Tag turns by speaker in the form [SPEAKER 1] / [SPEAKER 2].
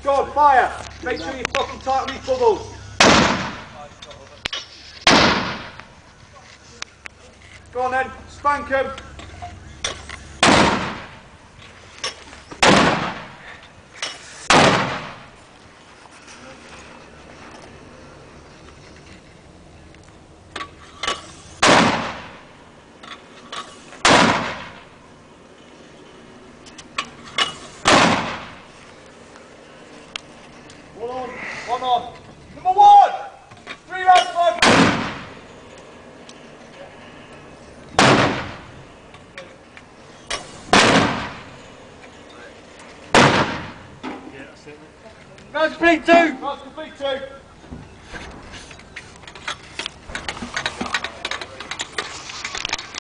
[SPEAKER 1] Go on, fire. Make sure you're fucking tight on these bubbles. Go on then, spank him. One on. Number 1! 3 rounds, 5.
[SPEAKER 2] Yeah, that's it.
[SPEAKER 1] Round complete 2. Round complete 2.